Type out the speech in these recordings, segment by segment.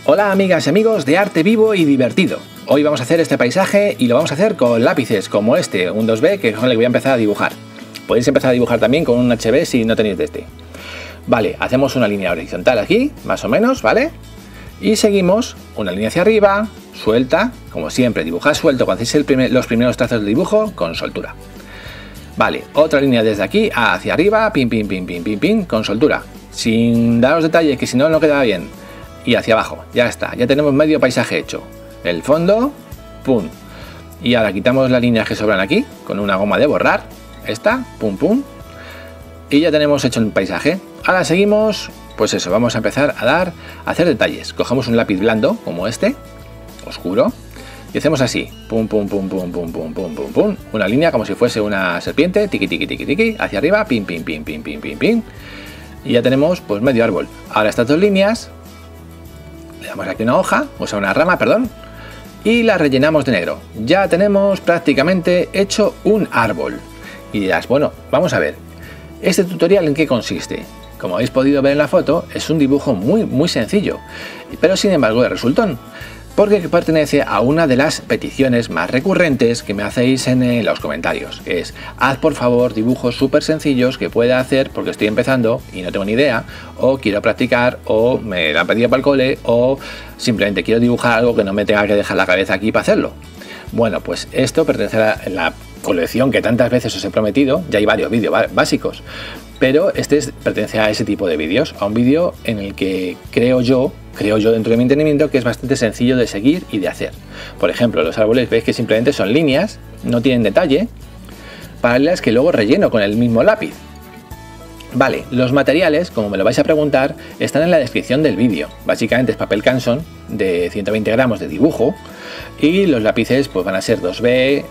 Hola amigas y amigos de Arte Vivo y Divertido. Hoy vamos a hacer este paisaje y lo vamos a hacer con lápices como este, un 2B, que es con el que voy a empezar a dibujar. Podéis empezar a dibujar también con un HB si no tenéis de este. Vale, hacemos una línea horizontal aquí, más o menos, ¿vale? Y seguimos una línea hacia arriba, suelta, como siempre, dibujad suelto cuando hacéis los primeros trazos de dibujo con soltura. Vale, otra línea desde aquí hacia arriba, pin, pin, pin, pin, pin, pin, con soltura. Sin daros detalles, que si no, no queda bien. Y hacia abajo, ya está, ya tenemos medio paisaje hecho. El fondo, pum. Y ahora quitamos las líneas que sobran aquí, con una goma de borrar, esta, pum, pum. Y ya tenemos hecho el paisaje. Ahora seguimos, pues eso, vamos a empezar a hacer detalles. Cogemos un lápiz blando, como este, oscuro, y hacemos así, pum, pum, pum, pum, pum, pum, pum, pum, pum. Una línea como si fuese una serpiente, tiqui, tiqui, tiqui, tiqui, hacia arriba, pim, pim, pim, pim, pim, pim, pim. Y ya tenemos, pues, medio árbol. Ahora estas dos líneas, le damos aquí una hoja, o sea, una rama, perdón, y la rellenamos de negro. Ya tenemos prácticamente hecho un árbol. Y dirás, bueno, vamos a ver, ¿este tutorial en qué consiste? Como habéis podido ver en la foto, es un dibujo muy sencillo, pero sin embargo de resultón, porque pertenece a una de las peticiones más recurrentes que me hacéis en los comentarios, que es: haz por favor dibujos súper sencillos que pueda hacer porque estoy empezando y no tengo ni idea, o quiero practicar, o me la han pedido para el cole, o simplemente quiero dibujar algo que no me tenga que dejar la cabeza aquí para hacerlo. Bueno, pues esto pertenece a la colección que tantas veces os he prometido. Ya hay varios vídeos básicos, pero este pertenece a ese tipo de vídeos, a un vídeo en el que creo yo dentro de mi entendimiento que es bastante sencillo de seguir y de hacer. Por ejemplo, los árboles veis que simplemente son líneas, no tienen detalle, paralelas que luego relleno con el mismo lápiz. Vale, los materiales, como me lo vais a preguntar, están en la descripción del vídeo. Básicamente es papel Canson de 120 gramos de dibujo, y los lápices pues van a ser 2B,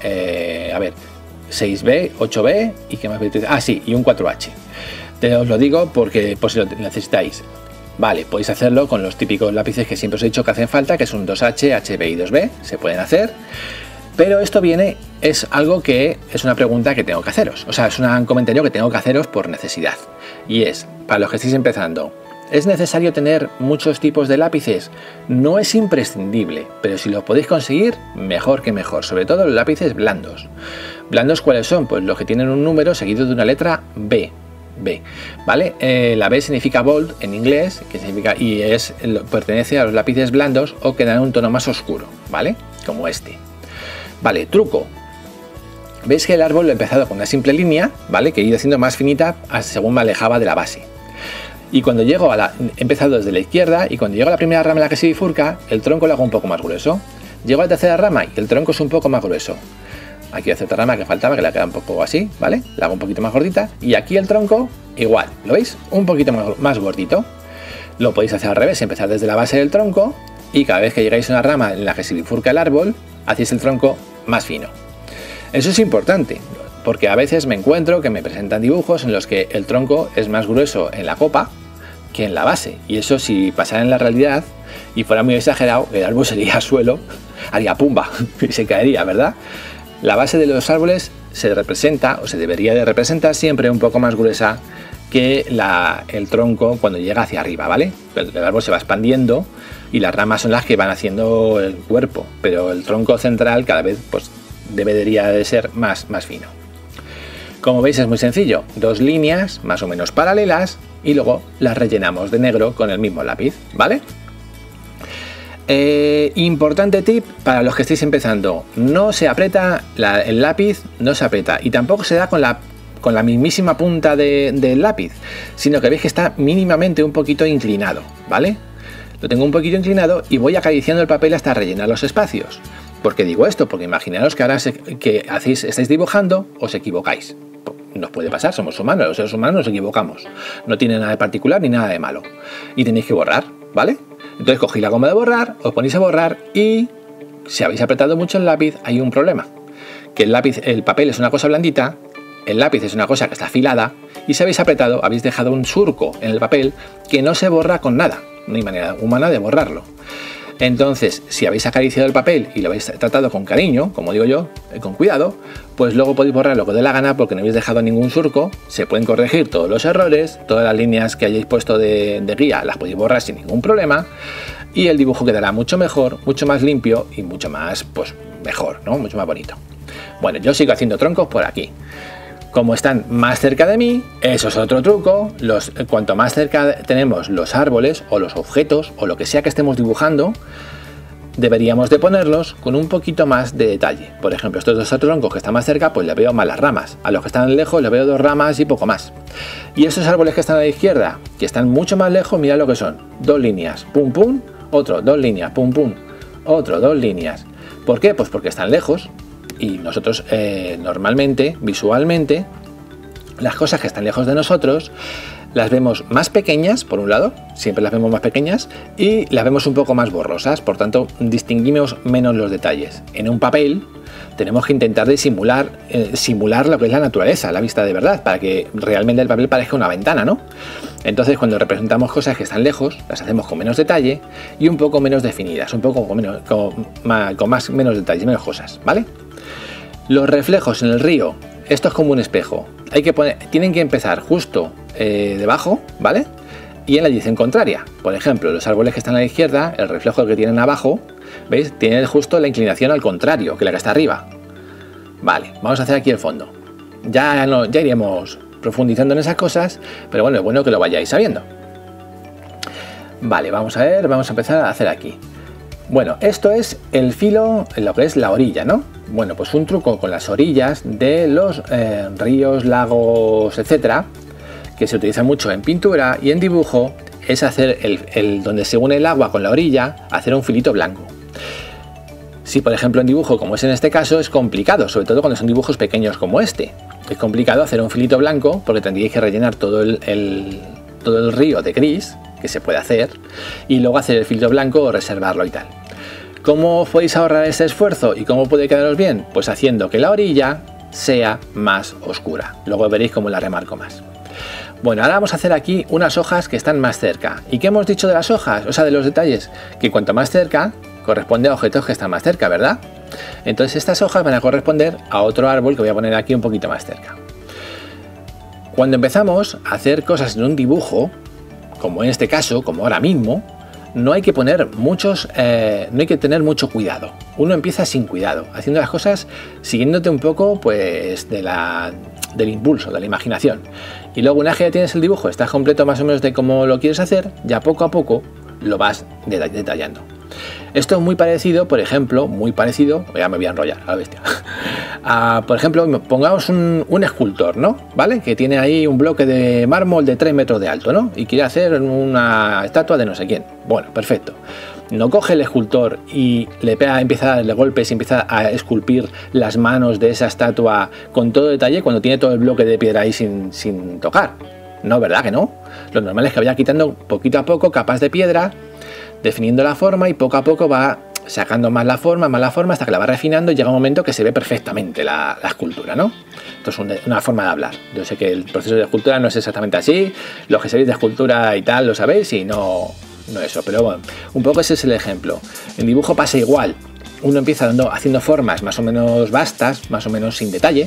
6B, 8B y ¿qué más? Ah, sí, y un 4H. Os lo digo porque por si lo necesitáis. Vale, podéis hacerlo con los típicos lápices que siempre os he dicho que hacen falta, que son 2H, HB y 2B, se pueden hacer. Pero esto es algo que es una pregunta que tengo que haceros, o sea, es un comentario que tengo que haceros por necesidad. Y es, para los que estéis empezando, ¿es necesario tener muchos tipos de lápices? No es imprescindible, pero si lo podéis conseguir, mejor que mejor, sobre todo los lápices blandos. ¿Blandos cuáles son? Pues los que tienen un número seguido de una letra B. ¿Vale? La B significa bold en inglés, que significa, y pertenece a los lápices blandos o que dan un tono más oscuro, ¿vale? Como este. Vale, truco. Veis que el árbol lo he empezado con una simple línea, ¿vale? Que he ido haciendo más finita según me alejaba de la base. Y cuando llego he empezado desde la izquierda, y cuando llego a la primera rama en la que se bifurca, el tronco lo hago un poco más grueso. Llego a la tercera rama y el tronco es un poco más grueso. Aquí hay otra rama que faltaba, que la queda un poco así, ¿vale? La hago un poquito más gordita. Y aquí el tronco, igual, ¿lo veis? Un poquito más gordito. Lo podéis hacer al revés, empezar desde la base del tronco, y cada vez que llegáis a una rama en la que se bifurca el árbol, hacéis el tronco más fino. Eso es importante, porque a veces me encuentro que me presentan dibujos en los que el tronco es más grueso en la copa que en la base. Y eso, si pasara en la realidad y fuera muy exagerado, el árbol sería suelo, haría pumba y se caería, ¿verdad? La base de los árboles se representa, o se debería de representar siempre un poco más gruesa que el tronco cuando llega hacia arriba, ¿vale? El árbol se va expandiendo y las ramas son las que van haciendo el cuerpo, pero el tronco central cada vez pues debería de ser más fino. Como veis es muy sencillo, dos líneas más o menos paralelas y luego las rellenamos de negro con el mismo lápiz, ¿vale? Importante tip para los que estéis empezando: no se aprieta el lápiz, no se aprieta, y tampoco se da con la mismísima punta del lápiz, sino que veis que está mínimamente un poquito inclinado, ¿vale? Lo tengo un poquito inclinado y voy acariciando el papel hasta rellenar los espacios. ¿Por qué digo esto? Porque imaginaros que ahora estáis dibujando, os equivocáis. Nos puede pasar, somos humanos, los seres humanos nos equivocamos. No tiene nada de particular ni nada de malo. Y tenéis que borrar, ¿vale? Entonces cogéis la goma de borrar, os ponéis a borrar, y si habéis apretado mucho el lápiz hay un problema. Que el papel es una cosa blandita, el lápiz es una cosa que está afilada, y si habéis apretado, habéis dejado un surco en el papel que no se borra con nada. No hay manera humana de borrarlo. Entonces, si habéis acariciado el papel y lo habéis tratado con cariño, como digo yo, con cuidado, pues luego podéis borrar lo que os dé la gana porque no habéis dejado ningún surco. Se pueden corregir todos los errores, todas las líneas que hayáis puesto de guía las podéis borrar sin ningún problema. y el dibujo quedará mucho mejor, mucho más limpio y mucho más, pues mejor, ¿no? Mucho más bonito. Bueno, yo sigo haciendo troncos por aquí. Como están más cerca de mí, eso es otro truco, cuanto más cerca tenemos los árboles o los objetos o lo que sea que estemos dibujando, deberíamos de ponerlos con un poquito más de detalle. Por ejemplo, estos dos troncos que están más cerca, pues les veo más las ramas. A los que están lejos les veo 2 ramas y poco más. Y estos árboles que están a la izquierda, que están mucho más lejos, mira lo que son. 2 líneas, pum pum, otro, 2 líneas, pum pum, otro, 2 líneas. ¿Por qué? Pues porque están lejos. Y nosotros normalmente, visualmente, las cosas que están lejos de nosotros las vemos más pequeñas, por un lado, siempre las vemos más pequeñas, y las vemos un poco más borrosas, por tanto distinguimos menos los detalles. En un papel tenemos que intentar simular lo que es la naturaleza, la vista de verdad, para que realmente el papel parezca una ventana, ¿no? Entonces, cuando representamos cosas que están lejos, las hacemos con menos detalle y un poco menos definidas, un poco menos detalles, menos cosas, ¿vale? Los reflejos en el río, esto es como un espejo. Tienen que empezar justo debajo, ¿vale? Y en la dirección contraria. Por ejemplo, los árboles que están a la izquierda, el reflejo que tienen abajo, ¿veis? Tienen justo la inclinación al contrario que la que está arriba. Vale, vamos a hacer aquí el fondo. Ya iremos profundizando en esas cosas, pero bueno, es bueno que lo vayáis sabiendo. Vale, vamos a empezar a hacer aquí. Bueno, esto es el filo, lo que es la orilla, ¿no? Bueno, pues un truco con las orillas de los ríos, lagos, etcétera, que se utiliza mucho en pintura y en dibujo, es hacer donde se une el agua con la orilla, hacer un filito blanco. Si por ejemplo en dibujo, como es en este caso, es complicado, sobre todo cuando son dibujos pequeños como este. Es complicado hacer un filito blanco porque tendríais que rellenar todo el río de gris, que se puede hacer, y luego hacer el filtro blanco o reservarlo y tal. ¿Cómo podéis ahorrar ese esfuerzo y cómo puede quedaros bien? Pues haciendo que la orilla sea más oscura. Luego veréis cómo la remarco más. Bueno, ahora vamos a hacer aquí unas hojas que están más cerca. ¿Y qué hemos dicho de las hojas? O sea, de los detalles, que cuanto más cerca corresponde a objetos que están más cerca, ¿verdad? Entonces estas hojas van a corresponder a otro árbol que voy a poner aquí un poquito más cerca. Cuando empezamos a hacer cosas en un dibujo, como en este caso, como ahora mismo, no hay que tener mucho cuidado. Uno empieza sin cuidado, haciendo las cosas siguiéndote un poco pues del impulso, de la imaginación. Y luego una vez que ya tienes el dibujo, estás completo más o menos de cómo lo quieres hacer, ya poco a poco lo vas detallando. Esto es muy parecido, por ejemplo, ya me voy a enrollar a la bestia. Por ejemplo, pongamos un escultor, ¿no? ¿Vale? Que tiene ahí un bloque de mármol de 3 metros de alto, ¿no? Y quiere hacer una estatua de no sé quién. Bueno, perfecto. No coge el escultor y empieza a darle golpes y empieza a esculpir las manos de esa estatua con todo detalle cuando tiene todo el bloque de piedra ahí sin tocar. No, ¿verdad que no? Lo normal es que vaya quitando poquito a poco capas de piedra, definiendo la forma y poco a poco va sacando más la forma hasta que la va refinando y llega un momento que se ve perfectamente la escultura, ¿no? Esto es una forma de hablar. Yo sé que el proceso de escultura no es exactamente así, los que sabéis de escultura y tal lo sabéis y no eso, pero bueno, un poco ese es el ejemplo. En dibujo pasa igual, uno empieza haciendo formas más o menos vastas, más o menos sin detalle,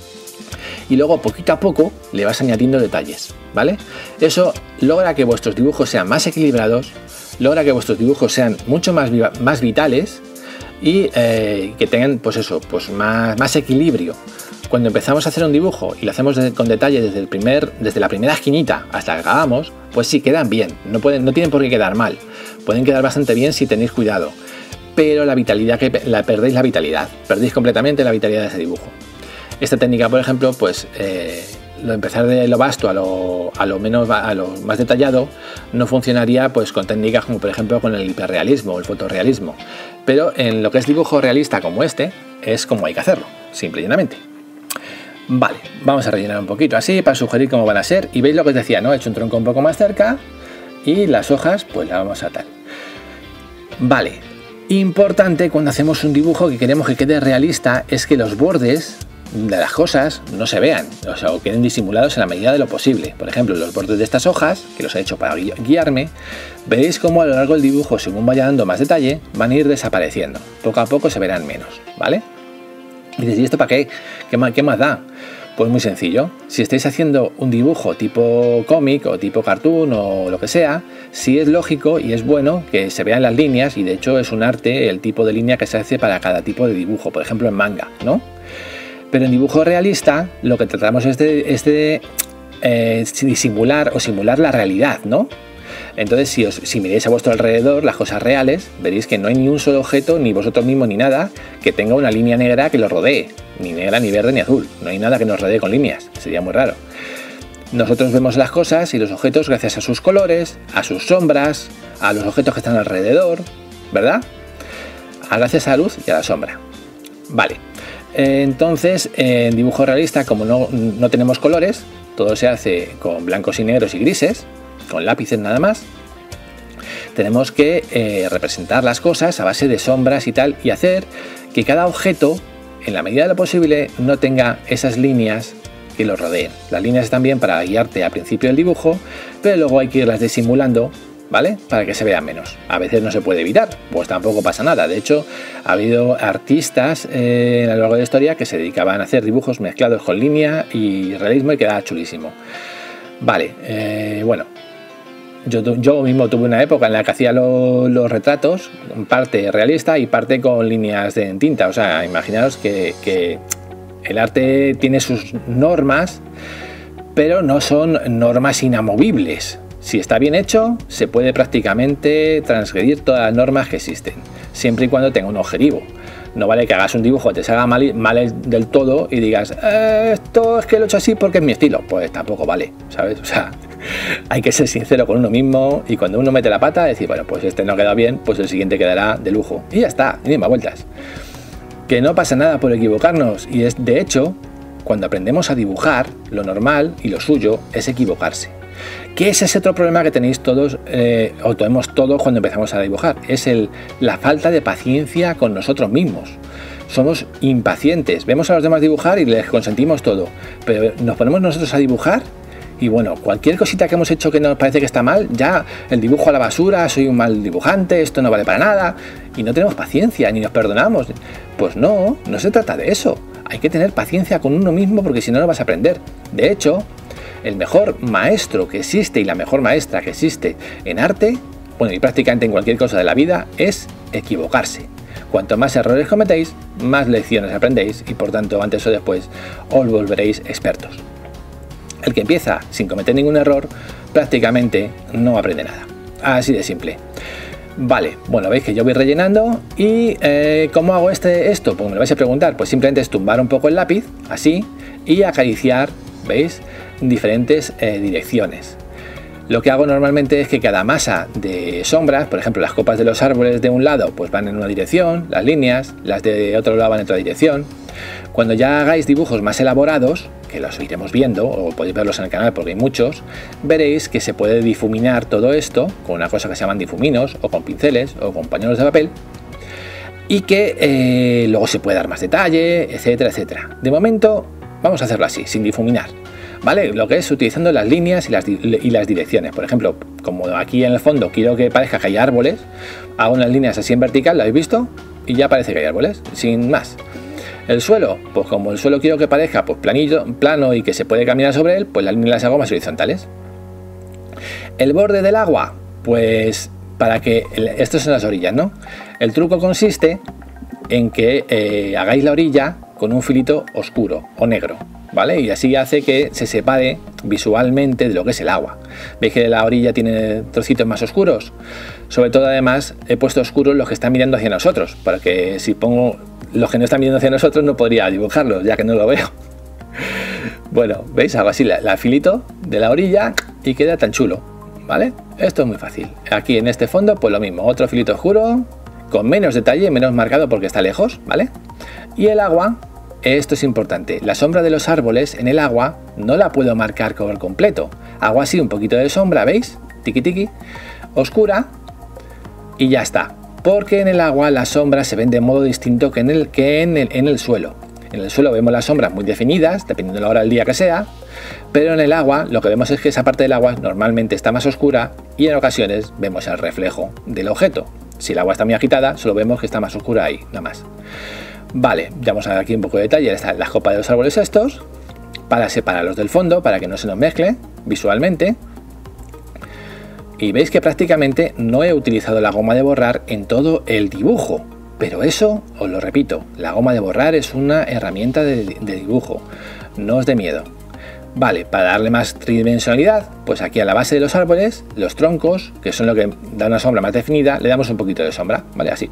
y luego poquito a poco le vas añadiendo detalles, ¿vale? Eso logra que vuestros dibujos sean más equilibrados, logra que vuestros dibujos sean mucho más vitales y que tengan pues eso, pues más equilibrio. Cuando empezamos a hacer un dibujo y lo hacemos con detalle desde la primera esquinita hasta que acabamos, pues sí, quedan bien, no tienen por qué quedar mal, pueden quedar bastante bien si tenéis cuidado, pero la vitalidad perdéis completamente la vitalidad de ese dibujo. Esta técnica, por ejemplo, pues empezar de lo vasto a lo más detallado no funcionaría pues con técnicas como por ejemplo con el hiperrealismo o el fotorrealismo, pero en lo que es dibujo realista como este es como hay que hacerlo, simple y llanamente. Vale, vamos a rellenar un poquito así para sugerir cómo van a ser y veis lo que os decía, ¿no? He hecho un tronco un poco más cerca y las hojas pues las vamos a tal. Vale, importante cuando hacemos un dibujo que queremos que quede realista es que los bordes de las cosas no se vean, o queden disimulados en la medida de lo posible. Por ejemplo, los bordes de estas hojas, que los he hecho para guiarme, veréis cómo a lo largo del dibujo, según vaya dando más detalle, van a ir desapareciendo. Poco a poco se verán menos, ¿vale? Y dices, ¿y esto para qué? ¿Qué más da? Pues muy sencillo. Si estáis haciendo un dibujo tipo cómic o tipo cartoon o lo que sea, sí es lógico y es bueno que se vean las líneas, y de hecho es un arte el tipo de línea que se hace para cada tipo de dibujo, por ejemplo en manga, ¿no? Pero en dibujo realista lo que tratamos es de disimular o simular la realidad, ¿no? Entonces, si miráis a vuestro alrededor las cosas reales, veréis que no hay ni un solo objeto, ni vosotros mismos ni nada, que tenga una línea negra que lo rodee. Ni negra, ni verde, ni azul. No hay nada que nos rodee con líneas. Sería muy raro. Nosotros vemos las cosas y los objetos gracias a sus colores, a sus sombras, a los objetos que están alrededor, ¿verdad? Gracias a la luz y a la sombra. Vale. Entonces, en dibujo realista, como no tenemos colores, todo se hace con blancos y negros y grises, con lápices nada más. Tenemos que representar las cosas a base de sombras y tal, y hacer que cada objeto, en la medida de lo posible, no tenga esas líneas que lo rodeen. Las líneas están bien para guiarte al principio del dibujo, pero luego hay que irlas disimulando, ¿vale? Para que se vean menos. A veces no se puede evitar, pues tampoco pasa nada. De hecho, ha habido artistas a lo largo de la historia que se dedicaban a hacer dibujos mezclados con línea y realismo y quedaba chulísimo. Vale, bueno. Yo mismo tuve una época en la que hacía los retratos, en parte realista y parte con líneas en tinta. O sea, imaginaos que el arte tiene sus normas, pero no son normas inamovibles. Si está bien hecho, se puede prácticamente transgredir todas las normas que existen, siempre y cuando tenga un objetivo. No vale que hagas un dibujo, te salga mal del todo y digas, esto es que lo he hecho así porque es mi estilo. Pues tampoco vale, ¿sabes? O sea, hay que ser sincero con uno mismo, y cuando uno mete la pata, decir, bueno, pues este no queda bien, pues el siguiente quedará de lujo. Y ya está, y ni más vueltas. Que no pasa nada por equivocarnos, y es, de hecho, cuando aprendemos a dibujar, lo normal y lo suyo es equivocarse. ¿Qué es ese otro problema que tenéis todos, o tenemos todos cuando empezamos a dibujar? Es la falta de paciencia con nosotros mismos. Somos impacientes, vemos a los demás dibujar y les consentimos todo, pero nos ponemos nosotros a dibujar y bueno, cualquier cosita que hemos hecho que nos parece que está mal, ya el dibujo a la basura, soy un mal dibujante, esto no vale para nada, y no tenemos paciencia, ni nos perdonamos. Pues no se trata de eso. Hay que tener paciencia con uno mismo, porque si no, no vas a aprender. De hecho, el mejor maestro que existe y la mejor maestra que existe en arte, bueno, y prácticamente en cualquier cosa de la vida, es equivocarse. Cuanto más errores cometéis, más lecciones aprendéis y por tanto, antes o después, os volveréis expertos. El que empieza sin cometer ningún error, prácticamente no aprende nada. Así de simple. Vale, bueno, veis que yo voy rellenando y ¿cómo hago esto? Pues me lo vais a preguntar. Pues simplemente es tumbar un poco el lápiz, así, y acariciar, ¿veis? Diferentes direcciones. Lo que hago normalmente es que cada masa de sombras, por ejemplo, las copas de los árboles de un lado, pues van en una dirección, las líneas, las de otro lado van en otra dirección. Cuando ya hagáis dibujos más elaborados, que los iremos viendo, o podéis verlos en el canal porque hay muchos, veréis que se puede difuminar todo esto con una cosa que se llaman difuminos, o con pinceles, o con pañuelos de papel, y que luego se puede dar más detalle, etcétera, etcétera. De momento, vamos a hacerlo así, sin difuminar, ¿vale? Lo que es utilizando las líneas y las direcciones. Por ejemplo, como aquí en el fondo quiero que parezca que hay árboles, hago unas líneas así en vertical, ¿lo habéis visto? Y ya parece que hay árboles, sin más. El suelo, pues como el suelo quiero que parezca pues plano y que se puede caminar sobre él, pues las líneas las hago más horizontales. El borde del agua, pues para que... Estas son las orillas, ¿no? El truco consiste en que hagáis la orilla con un filito oscuro o negro, ¿vale? Y así hace que se separe visualmente de lo que es el agua. ¿Veis que la orilla tiene trocitos más oscuros? Sobre todo, además, he puesto oscuros los que están mirando hacia nosotros, para que si pongo los que no están mirando hacia nosotros no podría dibujarlos, ya que no lo veo. Bueno, ¿veis? Hago así la filito de la orilla y queda tan chulo, ¿vale? Esto es muy fácil. Aquí en este fondo, pues lo mismo, otro filito oscuro, con menos detalle, menos marcado porque está lejos, ¿vale? Y el agua, esto es importante, la sombra de los árboles en el agua no la puedo marcar por completo. Hago así un poquito de sombra, ¿veis? Tiki tiki, oscura, y ya está. Porque en el agua las sombras se ven de modo distinto que en el suelo. En el suelo vemos las sombras muy definidas, dependiendo de la hora del día que sea, pero en el agua lo que vemos es que esa parte del agua normalmente está más oscura y en ocasiones vemos el reflejo del objeto. Si el agua está muy agitada, solo vemos que está más oscura ahí, nada más. Vale, ya vamos a ver aquí un poco de detalle. Están las copas de los árboles estos, para separarlos del fondo, para que no se nos mezcle visualmente. Y veis que prácticamente no he utilizado la goma de borrar en todo el dibujo. Pero eso, os lo repito, la goma de borrar es una herramienta de dibujo. No os dé miedo. Vale, para darle más tridimensionalidad, pues aquí a la base de los árboles, los troncos, que son lo que da una sombra más definida, le damos un poquito de sombra, ¿vale? Así,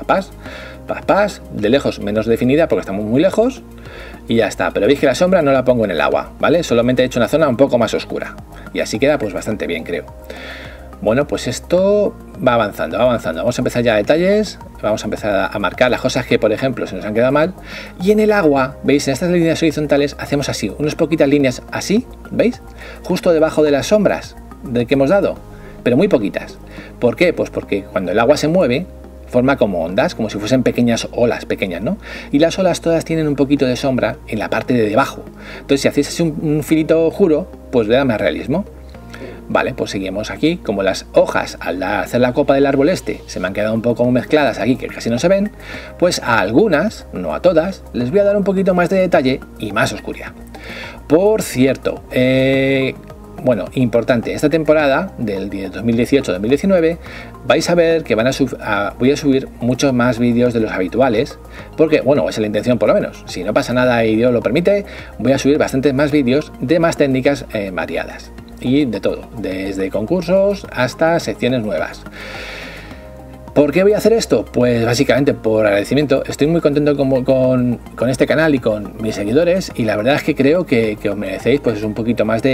papás, de lejos menos definida porque estamos muy lejos y ya está. Pero veis que la sombra no la pongo en el agua, ¿vale? Solamente he hecho una zona un poco más oscura y así queda pues bastante bien, creo. Bueno, pues esto va avanzando. Vamos a empezar ya a detalles, vamos a empezar a marcar las cosas que, por ejemplo, se nos han quedado mal. Y en el agua, ¿veis? En estas líneas horizontales hacemos así, unas poquitas líneas así, ¿veis? Justo debajo de las sombras de que hemos dado, pero muy poquitas. ¿Por qué? Pues porque cuando el agua se mueve, forma como ondas, como si fuesen pequeñas olas pequeñas, ¿no? Y las olas todas tienen un poquito de sombra en la parte de debajo. Entonces, si hacéis así un filito oscuro, pues le da más realismo. Vale, pues seguimos aquí. Como las hojas al hacer la copa del árbol este se me han quedado un poco mezcladas aquí, que casi no se ven, pues a algunas, no a todas, les voy a dar un poquito más de detalle y más oscuridad. Por cierto, bueno, importante, esta temporada del 2018-2019 vais a ver que voy a subir muchos más vídeos de los habituales, porque, bueno, esa es la intención por lo menos. Si no pasa nada y Dios lo permite, voy a subir bastantes más vídeos de más técnicas variadas. Y de todo, desde concursos hasta secciones nuevas. ¿Por qué voy a hacer esto? Pues básicamente por agradecimiento. Estoy muy contento con este canal y con mis seguidores, y la verdad es que creo que os merecéis pues un poquito más.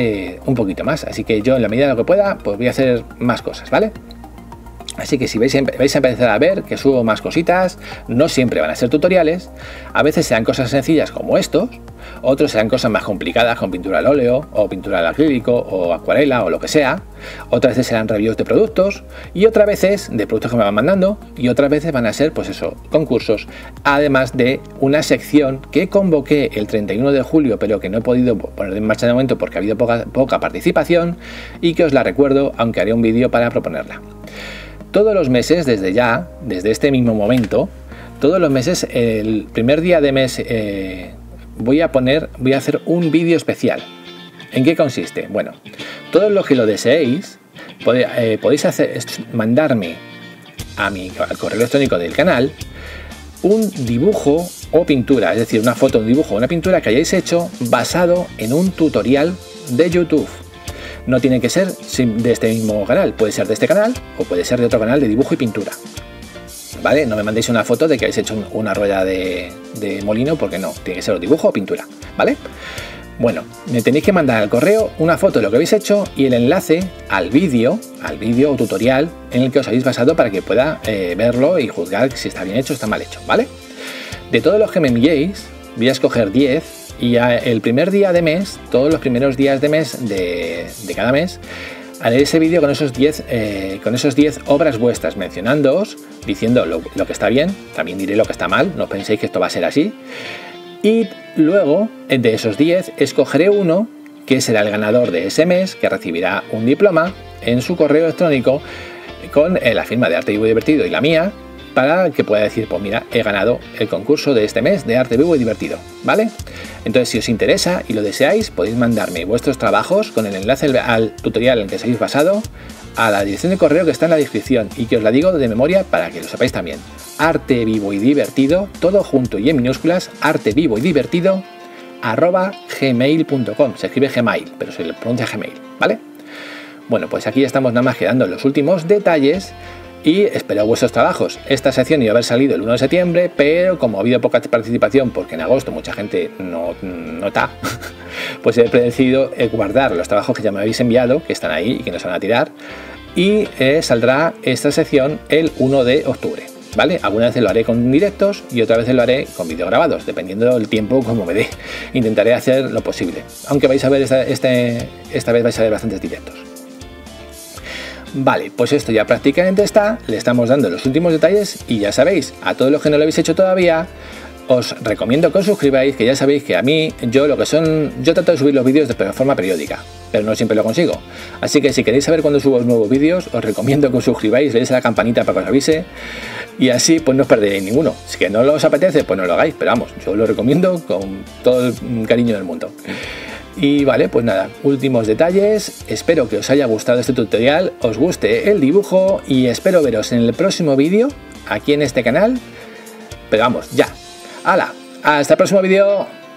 Así que yo, en la medida de lo que pueda, pues voy a hacer más cosas, ¿vale? Así que si vais a empezar a ver que subo más cositas, no siempre van a ser tutoriales, a veces serán cosas sencillas como estos, otros serán cosas más complicadas con pintura al óleo o pintura al acrílico o acuarela o lo que sea, otras veces serán reviews de productos y otras veces de productos que me van mandando y otras veces van a ser pues eso, concursos, además de una sección que convoqué el 31 de julio pero que no he podido poner en marcha de momento porque ha habido poca participación y que os la recuerdo, aunque haré un vídeo para proponerla. Todos los meses, desde este mismo momento, todos los meses, el primer día de mes voy a hacer un vídeo especial. ¿En qué consiste? Bueno, todos los que lo deseéis, podéis mandarme al correo electrónico del canal un dibujo o pintura, es decir, una foto, un dibujo o una pintura que hayáis hecho basado en un tutorial de YouTube. No tiene que ser de este mismo canal, puede ser de este canal o puede ser de otro canal de dibujo y pintura. ¿Vale? No me mandéis una foto de que habéis hecho una rueda de molino, porque no, tiene que ser dibujo o pintura, ¿vale? Bueno, me tenéis que mandar al correo una foto de lo que habéis hecho y el enlace al vídeo o tutorial en el que os habéis basado para que pueda verlo y juzgar si está bien hecho o está mal hecho, ¿vale? De todos los que me enviéis, voy a escoger 10. Y el primer día de mes, todos los primeros días de mes de cada mes, haré ese vídeo con esos 10 obras vuestras, mencionándoos, diciendo lo que está bien, también diré lo que está mal, no penséis que esto va a ser así. Y luego, de esos 10, escogeré uno que será el ganador de ese mes, que recibirá un diploma en su correo electrónico con la firma de Arte Vivo y Divertido y la mía, para que pueda decir, pues mira, he ganado el concurso de este mes de Arte Vivo y Divertido, ¿vale? Entonces, si os interesa y lo deseáis, podéis mandarme vuestros trabajos con el enlace al tutorial en el que os habéis basado a la dirección de correo que está en la descripción y que os la digo de memoria para que lo sepáis también. Arte Vivo y Divertido, todo junto y en minúsculas, artevivoydivertido @gmail.com. Se escribe Gmail, pero se le pronuncia Gmail, ¿vale? Bueno, pues aquí estamos nada más quedando los últimos detalles. Y espero vuestros trabajos. Esta sección iba a haber salido el 1 de septiembre, pero como ha habido poca participación, porque en agosto mucha gente no está, pues he decidido guardar los trabajos que ya me habéis enviado, que están ahí y que no se van a tirar, y saldrá esta sección el 1 de octubre, ¿vale? Algunas veces lo haré con directos y otras veces lo haré con vídeos grabados, dependiendo del tiempo como me dé. Intentaré hacer lo posible, aunque vais a ver esta vez vais a ver bastantes directos. Vale, pues esto ya prácticamente está, le estamos dando los últimos detalles y ya sabéis, a todos los que no lo habéis hecho todavía, os recomiendo que os suscribáis, que ya sabéis que a mí, yo trato de subir los vídeos de forma periódica, pero no siempre lo consigo. Así que si queréis saber cuándo subo nuevos vídeos, os recomiendo que os suscribáis, le deis a la campanita para que os avise y así pues no os perderéis ninguno. Si que no os apetece, pues no lo hagáis, pero vamos, yo lo recomiendo con todo el cariño del mundo. Y vale, pues nada, últimos detalles. Espero que os haya gustado este tutorial, os guste el dibujo y espero veros en el próximo vídeo aquí en este canal. Pero vamos, ya. ¡Hala! ¡Hasta el próximo vídeo!